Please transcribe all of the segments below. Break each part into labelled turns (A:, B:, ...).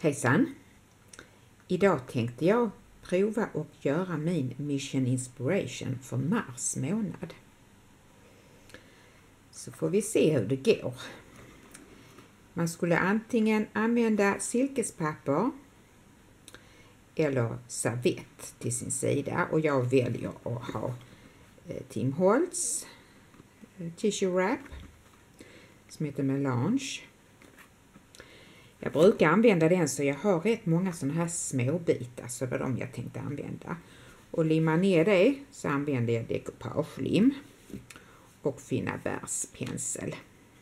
A: Hejsan! Idag tänkte jag prova att göra min Mission Inspiration för mars månad. Så får vi se hur det går. Man skulle antingen använda silkespapper eller servett till sin sida. Och jag väljer att ha Tim Holtz tissue wrap som heter Melange. Jag brukar använda den så jag har rätt många sådana här små bitar, så det är de jag tänkte använda. Och limma ner det så använder jag decoupage-lim och Fina Bärs pensel.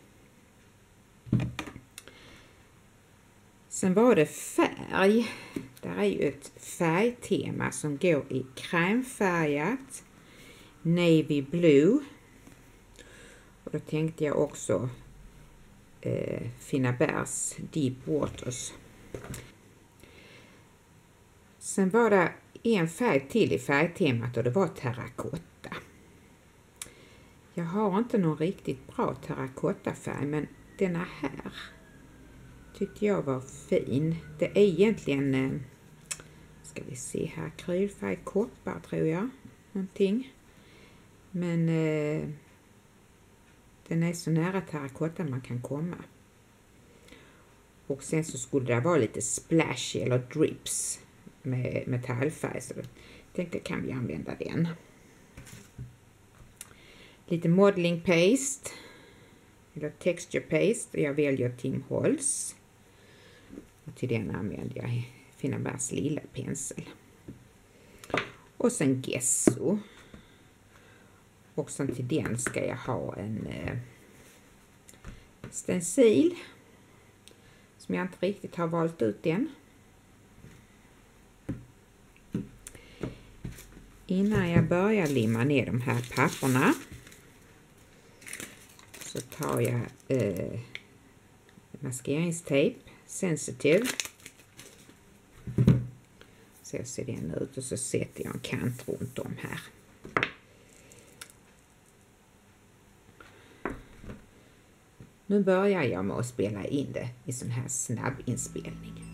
A: Sen var det färg. Där är ju ett färgtema som går i krämfärgat, navy blue. Och då tänkte jag också Fina Bärs Deep Waters. Sen var det en färg till i färgtemat och det var terrakotta. Jag har inte någon riktigt bra terrakottafärg, men denna här tyckte jag var fin. Det är egentligen, ska vi se här, krylfärg koppar tror jag, någonting. Men den är så nära terrakotta man kan komma. Och sen så skulle det vara lite splashy eller drips med metallfärg. Så jag tänkte, kan vi använda den. Lite modeling paste. Eller texture paste. Och jag väljer Tim Holtz. Och till den använder jag Fina Bärs lilla pensel. Och sen gesso. Och sen till den ska jag ha en stencil som jag inte riktigt har valt ut än. Innan jag börjar limma ner de här papperna så tar jag maskeringstejp, sensitive. Så ser den ut och så sätter jag en kant runt om här. Nu börjar jag med att spela in det i sån här snabbinspelning.